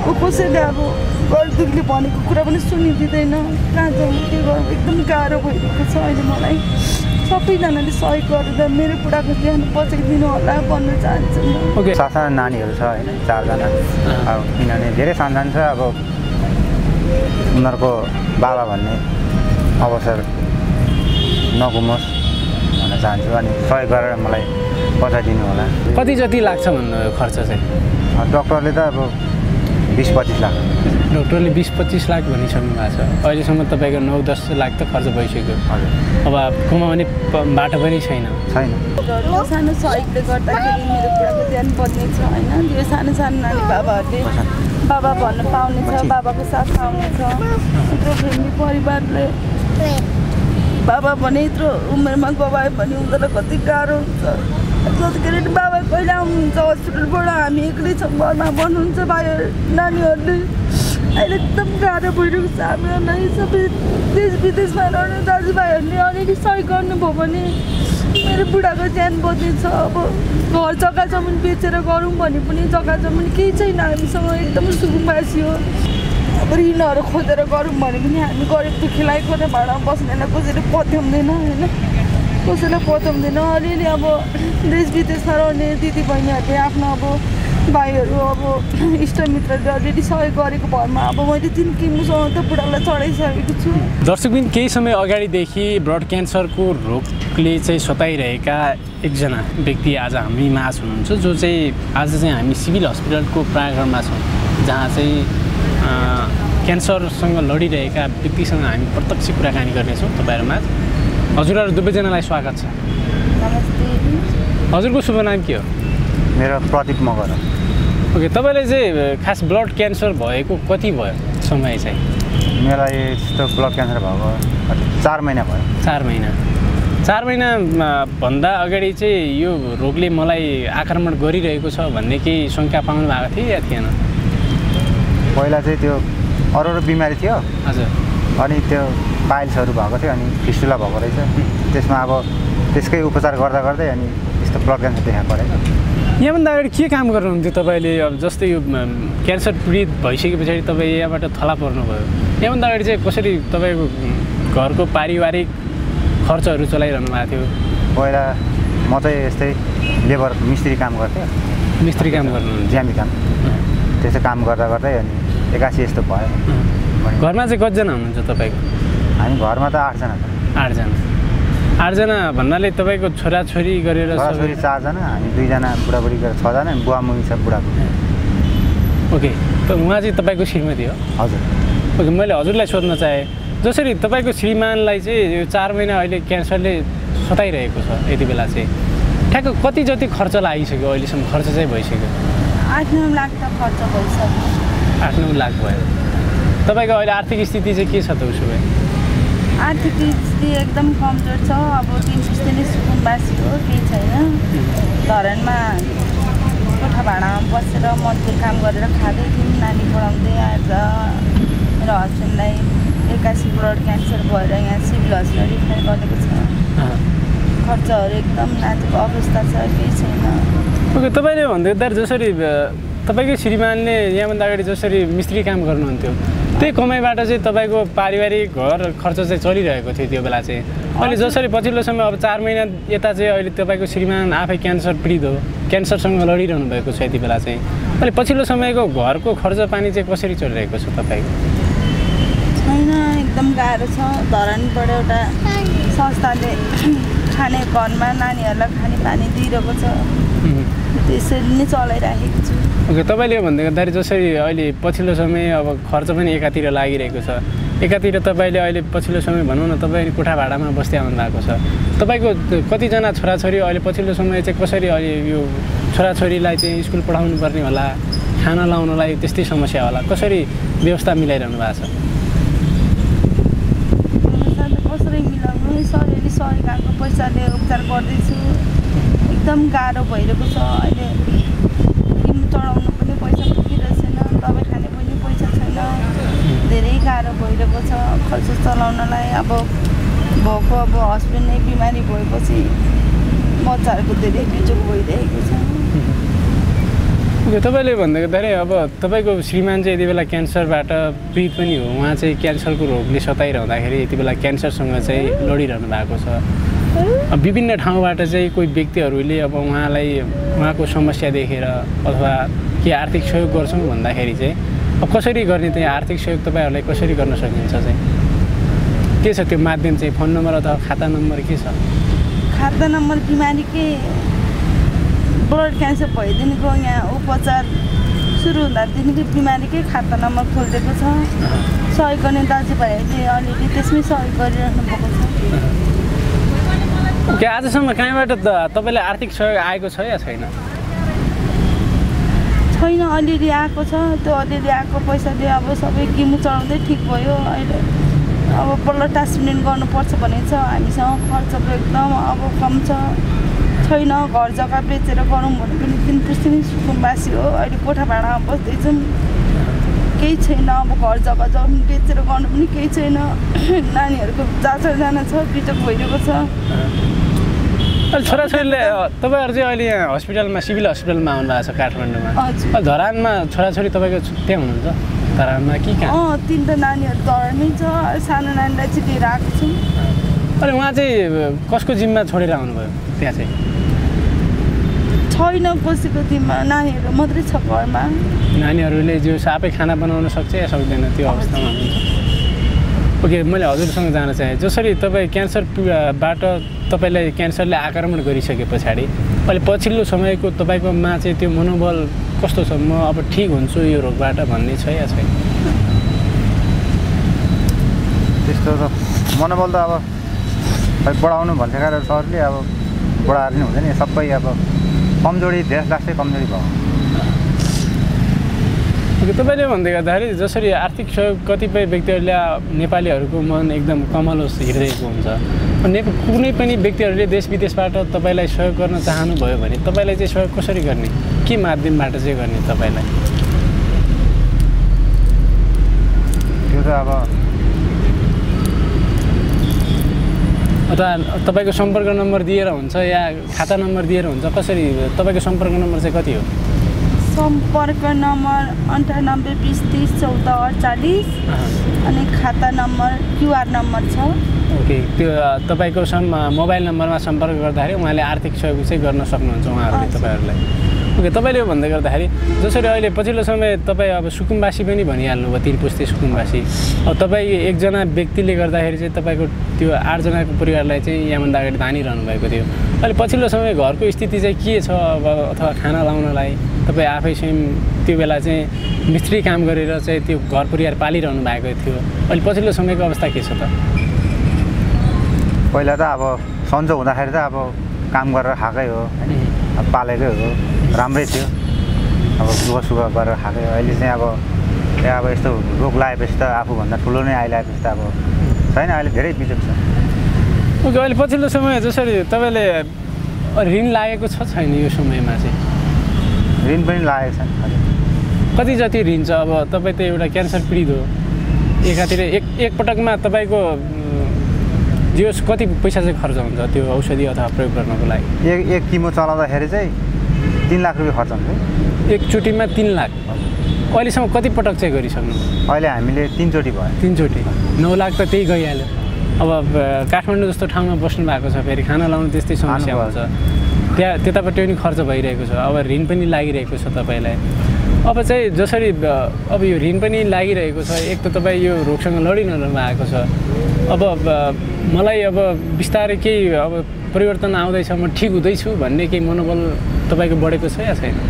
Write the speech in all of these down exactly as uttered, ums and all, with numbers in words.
कसैले अब घरदुखीले भनेको कुरा पनि सुनिदिँदैन कहाँ जाउँ के गरौँ एकदम गाह्रो भइरहेको छ अहिले मलाई सबैजनाले सहयोग गरेर मेरो बुढाको ज्यान बचाइदिनु होला भन्न चाहन्छु म ओके सातजना नानीहरू छ होइन चारजना अब किनभने धेरै सन्तान छ अब उनीहरूको बाबा भन्ने अवसर नगुमोस् भन्न चाहन्छु अनि सहयोग गरेर मलाई बचाइदिनु होला कति जति लाग्छ भन्नु खर्च चाहिँ डक्टरले त अब बिस पच्चिस लाख डक्टरले बिस पच्चिस लाख भनिसक्नु भएको छ अहिलेसम्म तपाईँको नौ दस लाख त खर्च भइसक्यो हजुर अब कमाउने बाटो पनि छैन छैन सानो सहयोगले गर्दाखेरि मेरो बुढाको ज्यान बच्नेछ होइन त्यो सानो सानो नानी बाबाहरूले बाबा भन्न पाउनेछ बाबाको साथ पाउनेछ यत्रो फ्यामिली परिवारले बाबा भने यत्रो उमेरमा गवायो भने उनीहरूलाई कति गाह्रो हुन्छ जतिखेर बाबा कहिले आउनुहुन्छ हस्पिटलबाट हामी एक्लै छौँ घरमा भन्नुहुन्छ भाइहरू नानीहरूले अहिले एकदम गाह्रो भइरहेको छ हामीहरूलाई सबै देश विदेशमा रहने दाजुभाइहरूले अलिअलि सहयोग गर्नुभयो भने मेरो बुढाको ज्यान बच्नेछ अब घर जग्गा जमिन बेचेर गरौँ भने पनि जग्गा जमिन केही छैन हामीसँग एकदम सुकुम्बासी हो अब ऋणहरू खोजेर गरौँ भने पनि हामी गरिब दुःखीलाई कोठा भाडामा बस्नेलाई कसैले पत्याउँदैन होइन कसैलाई पत्याउँदैन अलिअलि अब देश विदेशमा रहने दिदीबहिनीहरूले आफ्नो अब भाइहरू अब इष्टमित्रले अलिअलि सहयोग गरेको भरमा अब मैले तिन किलोसम्म त बुढालाई चढाइसकेको छु दर्शकबिन केही समय अगाडिदेखि ब्लड क्यान्सरको रोगले चाहिँ सताइरहेका एकजना व्यक्ति आज हामी माझ हुनुहुन्छ जो चाहिँ आज चाहिँ हामी सिभिल हस्पिटलको प्राङ्गणमा छौँ जहाँ चाहिँ क्यान्सरसँग लडिरहेका व्यक्तिसँग हामी प्रत्यक्ष कुराकानी गर्नेछौँ तपाईँहरूमा हजुरहरू दुवैजनालाई स्वागत छ नमस्ते हजुरको शुभ नाम के हो मेरो प्रदीप मगर ओके तपाईँले चाहिँ खास ब्लड क्यान्सर भएको कति भयो समय चाहिँ मलाई यस्तो ब्लड क्यान्सर भएको चार महिना भयो चार महिना चार महिना भन्दा अगाडि चाहिँ यो रोगले मलाई आक्रमण गरिरहेको छ भन्ने केही शङ्का पाउनु भएको थियो या थिएन पहिला चाहिँ त्यो अरू अरू बिमारी थियो हजुर अनि त्यो पाइल्सहरू भएको थियो अनि फिस्टुला भएको रहेछ त्यसमा अब त्यसकै उपचार गर्दा गर्दै अनि यस्तो ब्लड क्यान्सर देखा परेको यहाँभन्दा अगाडि के काम गर्नुहुन्थ्यो तपाईँले अब जस्तै यो क्यान्सर पीडित भइसके पछाडि तपाईँ यहाँबाट थला पर्नुभयो यहाँभन्दा अगाडि चाहिँ कसरी तपाईँको घरको पारिवारिक खर्चहरू चलाइरहनु भएको थियो पहिला म चाहिँ यस्तै लेबर मिस्त्री काम गर्थेँ मिस्त्री काम गर्नुहुन्छ ज्यामी काम त्यस्तो काम गर्दा गर्दै अनि एक्कासी यस्तो भयो घरमा चाहिँ कतिजना हुनुहुन्छ तपाईँको हामी घरमा त आठजना छ आठजना आठजना भन्नाले तपाईँको छोराछोरी गरेर छोराछोरी चारजना हामी दुईजना बुढाबुढी गरेर छजना अनि बुवा मुनी छ बुढाको ओके त उहाँ चाहिँ तपाईँको श्रीमती हो हजुर ओके मैले हजुरलाई सोध्न चाहेँ जसरी तपाईँको श्रीमानलाई चाहिँ यो चार महिना अहिले क्यान्सरले सताइरहेको छ यति बेला चाहिँ ठ्याक्क कति जति खर्च लागिसक्यो अहिलेसम्म खर्च चाहिँ भइसक्यो आठ नौ लाख त खर्च भइसक्यो आठ नौ लाख भयो तपाईँको अहिले आर्थिक स्थिति चाहिँ के छ त उसो भए आर्थिक स्थिति एकदम कमजोर छ अब तिन किस्ती नै सुकुम्बासी हो केही छैन धरानमा कोठा भाडामा बसेर मजदुर काम गरेर खाँदै थियौँ नानी पढाउँदै आएर मेरो हस्बेन्डलाई एक्कासी ब्लड क्यान्सर भएर यहाँ सिभिल हस्पिटल रिफर गरेको छ खर्चहरू एकदम नाजुक अवस्था छ केही छैन ओके तपाईँले भन्दा जसरी तपाईँकै श्रीमानले यहाँभन्दा अगाडि जसरी मिस्त्री काम गर्नुहुन्थ्यो त्यही कमाइबाट चाहिँ तपाईँको पारिवारिक घर खर्च चाहिँ चलिरहेको थियो त्यो बेला चाहिँ अहिले जसरी पछिल्लो समय अब चार महिना यता चाहिँ अहिले तपाईँको श्रीमान आफै क्यान्सर पीडित हो क्यान्सरसँग लडिरहनु भएको छ यति बेला चाहिँ अहिले पछिल्लो समयको घरको खर्च पानी चाहिँ कसरी चलिरहेको छ तपाईँको छैन एकदम गाह्रो छ धरानबाट एउटा संस्थाले खाने घरमा नानीहरूलाई खाने पानी दिइरहेको छ त्यसरी नै चलाइराखेको छु ओके तपाईँले भन्दै गर्दाखेरि जसरी अहिले पछिल्लो समय अब खर्च पनि एकातिर लागिरहेको छ एकातिर तपाईँले अहिले पछिल्लो समय भनौँ न तपाईँ कोठा भाडामा बस्दै आउनु भएको छ तपाईँको कतिजना छोराछोरी अहिले पछिल्लो समय चाहिँ कसरी अहिले यो छोराछोरीलाई चाहिँ स्कुल पढाउनु पर्ने होला खाना लाउनलाई त्यस्तै समस्या होला कसरी व्यवस्था मिलाइरहनु भएको छ कसरी मिलाउनु सरले सरकारको पैसाले उपचार गर्दैछु एकदम गाह्रो भइरहेको छ अहिले किन्नु चढाउनु पनि पैसा पुगिरहेको छैन दबाई खाने पनि पैसा छैन धेरै गाह्रो भइरहेको छ खर्च चलाउनलाई अब भएको अब हस्बेन्ड नै बिमारी भएपछि बच्चाहरूको धेरै बिजोग भइरहेको छ यो तपाईँले भन्दाखेरि अब तपाईँको श्रीमान चाहिँ यति बेला क्यान्सरबाट पीडित पनि हो उहाँ चाहिँ क्यान्सरको रोगले सताइरहँदाखेरि यति बेला क्यान्सरसँग चाहिँ लडिरहनु भएको छ विभिन्न ठाउँबाट चाहिँ कोही व्यक्तिहरूले अब उहाँलाई उहाँको समस्या देखेर अथवा के आर्थिक सहयोग गर्छौँ भन्दाखेरि चाहिँ अब कसरी गर्ने त्यहाँ आर्थिक सहयोग तपाईँहरूलाई कसरी गर्न सकिन्छ चाहिँ के छ त्यो माध्यम चाहिँ फोन नम्बर अथवा खाता नम्बर के छ खाता नम्बर बिमारीकै ब्लड क्यान्सर भइदिनेको यहाँ उपचार सुरु हुँदादेखिकै बिमारीकै खाता नम्बर खोलिदिएको छ सहयोग गर्ने दाजुभाइहरूले अलिअलि त्यसमै सहयोग गरिरहनु भएको छ ओके आजसम्म कहाँबाट तपाईँले आर्थिक सहयोग आएको छ या छैन छैन अलिअलि आएको छ त्यो अलिअलि आएको पैसाले अब सबै किमु चढाउँदै ठिक भयो अहिले अब ब्लड ट्रान्सप्लान्ट गर्नुपर्छ भने छ हामीसँग खर्चको एकदम अब कम छ छैन घर जग्गा बेचेर गरौँ भने पनि तिन पुस्ती नै सुकुम्बासी हो अहिले कोठा भाडामा बस्दैछौँ केही छैन अब घर जग्गा जमिन बेचेर गर्नु पनि केही छैन नानीहरूको जाँचर जान छ बिटक भइरहेको छ अहिले छोराछोरीले तपाईँहरू चाहिँ अहिले यहाँ हस्पिटलमा सिभिल हस्पिटलमा आउनु भएको छ काठमाडौँमा धरानमा छोराछोरी तपाईँको त्यहाँ हुनुहुन्छ धरानमा कि कहाँ अँ तिनवटा नानीहरू धरानमै छ सानो नानीलाई चाहिँ लिएर आएको छौँ अनि उहाँ चाहिँ कसको जिम्मा छोडेर आउनुभयो त्यहाँ चाहिँ छैन कसैको जिम्मा नानीहरू मात्रै छ घरमा नानीहरूले जो आफै खाना बनाउन सक्छ या सक्दैन त्यो अवस्थामा हुनुहुन्छ ओके मैले हजुरसँग जान चाहेँ जसरी तपाईँ क्यान्सरबाट तपाईँलाई क्यान्सरले आक्रमण गरिसके पछाडि अहिले पछिल्लो समयको तपाईँकोमा चाहिँ त्यो मनोबल कस्तो छ म अब ठिक हुन्छु यो रोगबाट भन्ने छ या छैन त्यस्तो त मनोबल त अब खै बढाउनु भन्छ कारण सरले अब बढाएर नि हुँदैन सबै अब कमजोरी देश लाग्छ कमजोरी भयो तपाईँले भन्दै गर्दाखेरि जसरी आर्थिक सहयोग कतिपय व्यक्तिहरूले नेपालीहरूको मन एकदम कमलोस हिँडिरहेको हुन्छ ने कुनै पनि व्यक्तिहरूले देश विदेशबाट तपाईँलाई सहयोग गर्न चाहनुभयो भने तपाईँलाई चाहिँ सहयोग कसरी गर्ने के माध्यमबाट चाहिँ गर्ने तपाईँलाई त्यो त अब अथवा तपाईँको सम्पर्क नम्बर दिएर हुन्छ या खाता नम्बर दिएर हुन्छ कसरी तपाईँको सम्पर्क नम्बर चाहिँ कति हो सम्पर्क नम्बर अन्ठानब्बे बिस तिस चौध अडचालिस अनि खाता नम्बर क्युआर नम्बर छ ओके त्यो तपाईँको सम् मोबाइल नम्बरमा सम्पर्क गर्दाखेरि उहाँले आर्थिक सहयोग चाहिँ गर्न सक्नुहुन्छ उहाँहरूले तपाईँहरूलाई ओके तपाईँले भन्दै गर्दाखेरि जसरी अहिले पछिल्लो समय तपाईँ अब सुकुम्बासी पनि भनिहाल्नुभयो तिन पुस्ते सुकुम्बासी अब तपाईँ एकजना व्यक्तिले गर्दाखेरि चाहिँ तपाईँको त्यो आठजनाको परिवारलाई चाहिँ यहाँभन्दा अगाडि धानिरहनु भएको थियो अहिले पछिल्लो समय घरको स्थिति चाहिँ के छ अब अथवा खाना लाउनलाई तपाईँ आफै चाहिँ त्यो बेला चाहिँ मिस्त्री काम गरेर चाहिँ त्यो घर परिवार पालिरहनु भएको थियो अहिले पछिल्लो समयको अवस्था के छ त पहिला त अब सन्चो हुँदाखेरि त अब काम गरेर खाएकै हो अब पालेकै हो राम्रै थियो अब दुःख सुख गरेर खाएकै अहिले चाहिँ अब यहाँ अब यस्तो रोग लगाएपछि त आफूभन्दा ठुलो नै आइलाएपछि त अब छैन अहिले धेरै बिजोग छ ओके अहिले पछिल्लो समय जसरी तपाईँले ऋण लागेको छ छैन यो समयमा चाहिँ ऋण पनि लागेको छ कति जति ऋण छ अब तपाईँ त एउटा क्यान्सर पीडित हो एकातिर एक एकपटकमा तपाईँको जो कति पैसा चाहिँ खर्च हुन्छ त्यो औषधि अथवा प्रयोग गर्नको लागि एक एक किमो चलाउँदाखेरि चाहिँ तिन लाख रुपियाँ खर्च हुन्छ एकचोटिमा तिन लाख अहिलेसम्म कति पटक चाहिँ गरिसक्नु अहिले हामीले तिनचोटि भयो तिनचोटि नौ लाख त त्यही गइहाल्यो अब काठमाडौँ जस्तो ठाउँमा बस्नु भएको छ फेरि खाना लाउनु त्यस्तै समस्या हुन्छ त्यहाँ त्यतापट्टि पनि खर्च भइरहेको छ अब ऋण पनि लागिरहेको छ तपाईँलाई अब चाहिँ जसरी अब यो ऋण पनि लागिरहेको छ एक त तपाईँ यो रोगसँग लडिरहनु भएको छ अब मलाई अब बिस्तारै केही अब परिवर्तन आउँदैछ म ठिक हुँदैछु भन्ने केही मनोबल तपाईँको बढेको छ या छैन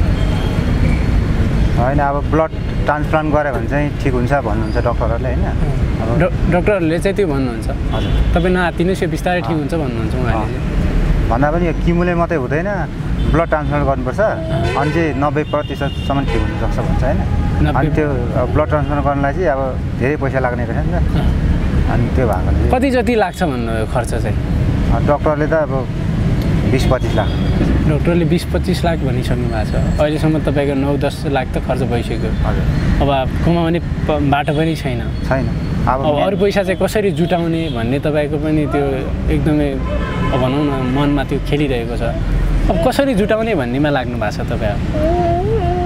होइन अब ब्लड ट्रान्सप्लान्ट गऱ्यो भने चाहिँ ठिक हुन्छ भन्नुहुन्छ डक्टरहरूले होइन डा डक्टरहरूले चाहिँ त्यो भन्नुहुन्छ हजुर तपाईँ नआत्तिनुहोस् यो बिस्तारै ठिक हुन्छ भन्नुहुन्छ उहाँले चाहिँ भन्दा पनि यो किमुले मात्रै हुँदैन ब्लड ट्रान्सप्लान्ट गर्नुपर्छ अनि चाहिँ नब्बे प्रतिशतसम्म ठिक हुनसक्छ भन्छ होइन अनि त्यो ब्लड ट्रान्सप्लान्ट गर्नलाई चाहिँ अब धेरै पैसा लाग्ने रहेछ नि त अनि त्यो भएको कति जति लाग्छ भन्नुभयो खर्च चाहिँ डक्टरले त अब बिस पच्चिस लाख डक्टरले बिस पच्चिस लाख भनिसक्नु भएको छ अहिलेसम्म तपाईँको नौ दस लाख त खर्च भइसक्यो हजुर अब कमाउने बाटो पनि छैन छैन अब अरू पैसा चाहिँ कसरी जुटाउने भन्ने तपाईँको पनि त्यो एकदमै भनौँ न मनमा त्यो खेलिरहेको छ अब कसरी जुटाउने भन्नेमा लाग्नु भएको छ तपाईँ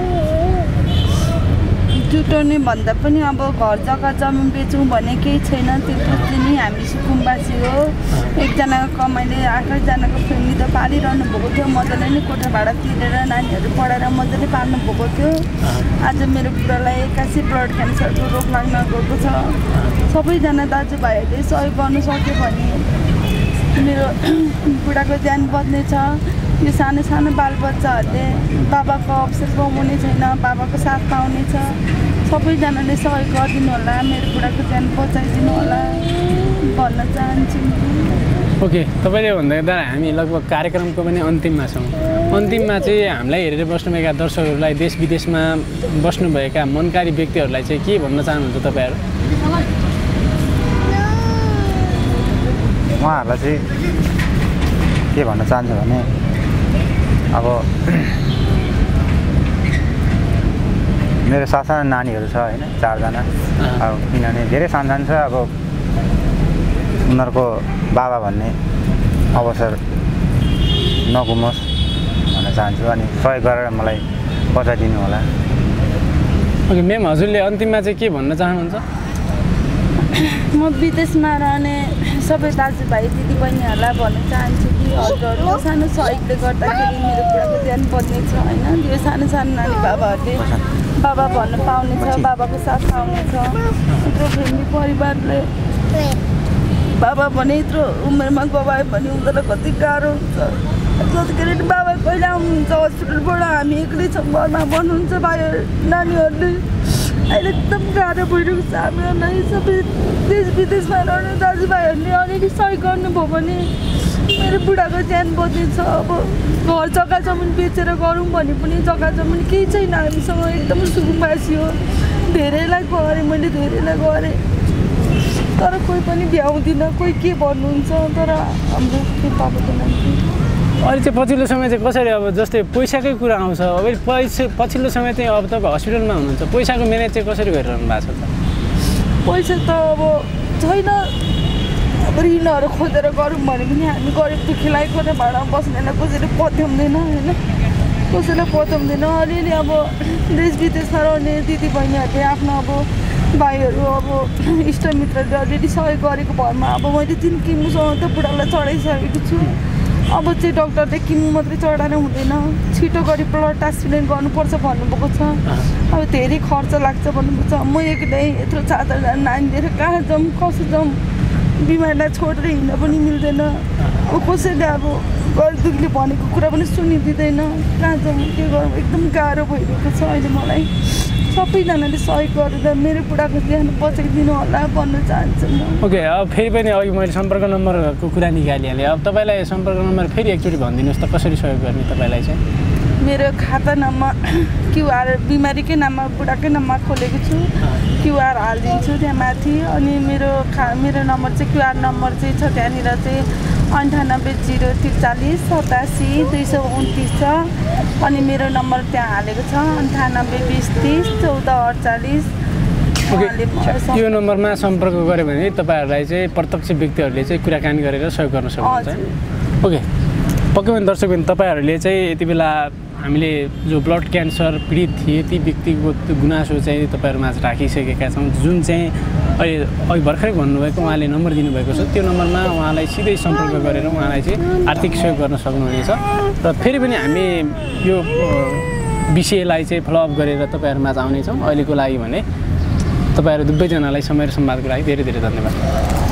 जुटाउने भन्दा पनि अब घर जग्गा जमिन बेचौँ भने केही छैन त्यो बुझ्ने नि हामी सुकुम्बासी हो एकजनाको कमाइले आठ आठजनाको फ्यामिली त पालिरहनु भएको थियो मजाले नै कोठा भाडा तिरेर नानीहरू पढाएर मजाले पाल्नु भएको थियो आज मेरो बुढालाई एक्कासी ब्लड क्यान्सरको रोग लाग्न गएको छ सबैजना दाजुभाइहरूले सहयोग गर्नु सक्यो भने मेरो बुढाको ज्यान बच्नेछ यो सानो सानो बालबच्चाहरूले बाबाको अवसर पाउने छैन बाबाको साथ पाउनेछ सबैजनाले सहयोग गरिदिनु होला मेरो बुढाको ज्यान बचाइदिनु होला भन्न चाहन्छु ओके तपाईँले भन्दा हामी लगभग कार्यक्रमको पनि अन्तिममा छौँ अन्तिममा चाहिँ हामीलाई हेरेर बस्नुभएका दर्शकहरूलाई देश विदेशमा बस्नुभएका मनकारी व्यक्तिहरूलाई चाहिँ के भन्न चाहनुहुन्छ तपाईँहरू उहाँहरूलाई चाहिँ के भन्न चाहन्छु भने अब मेरो सासाना नानीहरू छ होइन चारजना अब किनभने धेरै सानसानो छ अब उनीहरूको बाबा भन्ने अवसर नगुमोस् भन्न चाहन्छु अनि सहयोग गरेर मलाई बचाइदिनु होला ओके म्याम हजुरले अन्तिममा चाहिँ के भन्न चाहनुहुन्छ म विदेशमा रहने सबै दाजुभाइ दिदीबहिनीहरूलाई भन्न चाहन्छु कि हजुरहरूको सानो सहयोगले गर्दाखेरि मेरो बुढाको ज्यान बच्नेछ होइन यो सानो सानो नानी बाबाहरूले बाबा भन्न पाउनेछ बाबाको साथ पाउनेछ यत्रो फ्यामिली परिवारले बाबा भने यत्रो उमेरमा गवायो भने उनीहरूलाई कति गाह्रो हुन्छ जतिखेर बाबा कहिले आउनुहुन्छ हस्पिटलबाट हामी एक्लै छौँ घरमा भन्नुहुन्छ भाइहरू नानीहरूले अहिले एकदम गाह्रो भइरहेको छ हामीहरूलाई सबै देश विदेशमा रहने दाजुभाइहरूले अलिअलि सहयोग गर्नुभयो भने मेरो बुढाको ज्यान बच्नेछ अब घर जग्गा जमिन बेचेर गरौँ भने पनि जग्गा जमिन केही छैन हामीसँग एकदम सुकुम्बासी हो धेरैलाई गरेँ मैले धेरैलाई गरेँ तर कोही पनि भ्याउँदिनँ कोही के भन्नुहुन्छ तर हाम्रो त्यो बाबाको नामले अहिले चाहिँ पछिल्लो समय चाहिँ कसरी अब जस्तै पैसाकै कुरा आउँछ अब पैसा पछिल्लो समय चाहिँ अब तपाईँ हस्पिटलमा हुनुहुन्छ पैसाको म्यानेज चाहिँ कसरी गरिरहनु भएको छ त पैसा त अब छैन अब ऋणहरू खोजेर गरौँ भने पनि हामी गरिब दुःखीलाई कोठा भाडा बस्नेलाई कसैले पत्याउँदैन होइन कसैलाई पत्याउँदैन अलिअलि अब देश विदेशमा रहने दिदीबहिनीहरूले आफ्नो अब भाइहरू अब इष्टमित्रले अलिअलि सहयोग गरेको भरमा अब मैले तिन किमुसँग त बुढालाई चढाइसकेको छु अब चाहिँ डक्टरले किमु मात्रै चढाएर हुँदैन छिटो गरी ब्लड ट्रान्सप्लान्ट गर्नुपर्छ भन्नुभएको छ अब धेरै खर्च लाग्छ भन्नुभएको छ म एक्लै यत्रो चारजना नानी लिएर कहाँ जाउँ कसो जाउँ बिमारीलाई छोडेर हिँड्न पनि मिल्दैन अब कसैले अब गरिब दुःखीले भनेको कुरा पनि सुनिदिँदैन कहाँ जाउँ के गरौँ एकदम गाह्रो भइरहेको छ अहिले मलाई सबैजनाले सहयोग गरेर मेरो बुढाको ज्यान बचाइदिनु होला भन्न चाहन्छु म ओके अब फेरि पनि अघि मैले सम्पर्क नम्बरको कुरा निकालिहालेँ अब तपाईँलाई सम्पर्क नम्बर फेरि एकचोटि भनिदिनुहोस् त कसरी सहयोग गर्ने तपाईँलाई चाहिँ मेरो खाता नाममा क्युआर बिमारीकै नाममा बुढाकै नाममा खोलेको छु क्युआर हालिदिन्छु त्यहाँ माथि अनि मेरो खा मेरो नम्बर चाहिँ क्युआर नम्बर चाहिँ छ त्यहाँनिर चाहिँ अन्ठानब्बे जिरो त्रिचालिस सतासी दुई सौ उन्तिस छ अनि मेरो नम्बर त्यहाँ हालेको छ अन्ठानब्बे बिस तिस चौध अडचालिस यो नम्बरमा सम्पर्क गऱ्यो भने तपाईँहरूलाई चाहिँ प्रत्यक्ष व्यक्तिहरूले चाहिँ कुराकानी गरेर सहयोग गर्न सक्नुहुन्छ ओके पक्कै पनि दर्शक पनि तपाईँहरूले चाहिँ यति बेला हामीले जो ब्लड क्यान्सर पीडित थिए ती व्यक्तिको त्यो गुनासो चाहिँ तपाईँहरूमाझ राखिसकेका छौँ जुन चाहिँ अहिले अघि भर्खरै भन्नुभएको उहाँले नम्बर दिनुभएको छ त्यो नम्बरमा उहाँलाई सिधै सम्पर्क गरेर उहाँलाई चाहिँ आर्थिक सहयोग गर्न सक्नुहुनेछ र फेरि पनि हामी यो विषयलाई चाहिँ फलोअप गरेर तपाईँहरूमाझ आउनेछौँ अहिलेको लागि भने तपाईँहरू दुवैजनालाई समय र संवादको लागि धेरै धेरै धन्यवाद